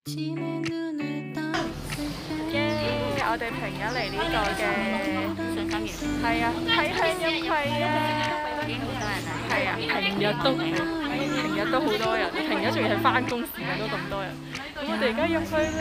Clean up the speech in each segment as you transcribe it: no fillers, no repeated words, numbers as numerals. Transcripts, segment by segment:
耶！我哋平日嚟呢度嘅上金園， 係啊，睇向日葵啊， 已經好多人啦。 係啊，平日都好多人，平日仲要係翻工時間都咁多人。咁我哋而家入去啦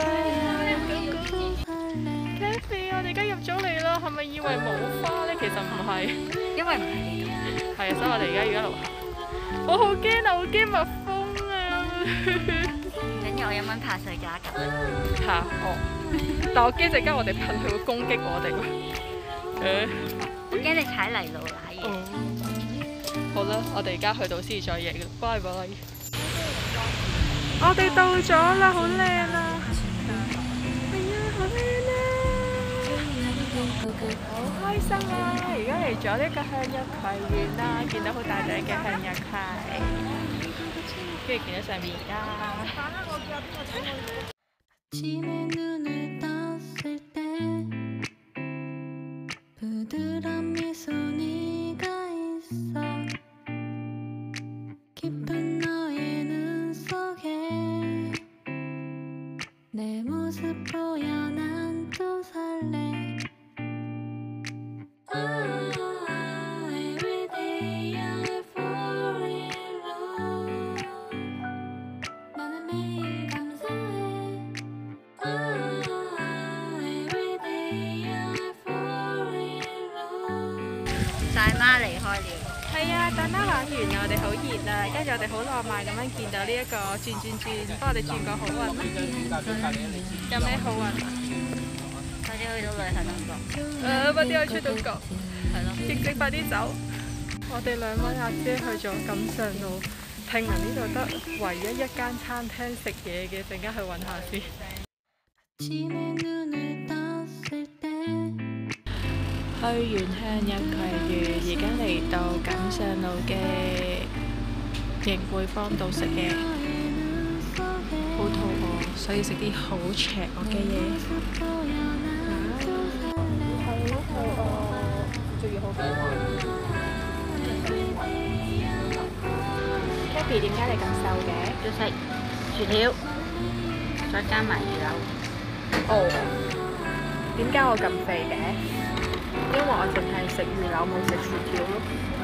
，Kathy， 我哋而家入咗嚟啦，係咪以為冇花咧？其實唔係， 因為唔係呢度。 係啊，所以我哋而家要一路行。我好驚啊！好驚蜜蜂啊！ 緊要我有蚊怕水加緊。 嚇哦！但我驚陣間我哋噴佢會攻擊我哋喎。 我驚你踩泥路瀨嘢。 好啦，我哋而家去到先再影啦，拜拜。我哋到咗啦，好靚啊！係啊，好靚啊！好開心啊！而家嚟咗呢個向日葵園啦，見到好大隻嘅向日葵，跟住見到上面而家。 大媽離開了。 係啊，大媽玩完啦，我哋好熱啊，跟住我哋好浪漫咁樣見到呢一個轉，幫我哋轉個好運啦。有咩好運啊？ 快啲去到旅行嗰個。 快啲去出到國， 係咯。 疫症快啲走。我哋兩位阿姐去咗錦上路，聽聞呢度得唯一一間餐廳食嘢嘅，陣間去揾下先。去完向日葵園，而家嚟到錦上路嘅盈匯坊度食嘢，好肚餓，所以食啲好邪惡嘅嘢。好肚餓，仲要好肥。Kathy， 點解你咁瘦嘅？ 要食薯條，再加埋魚柳。 哦，點解我咁肥嘅？因為我淨係食魚柳冇食薯條咯。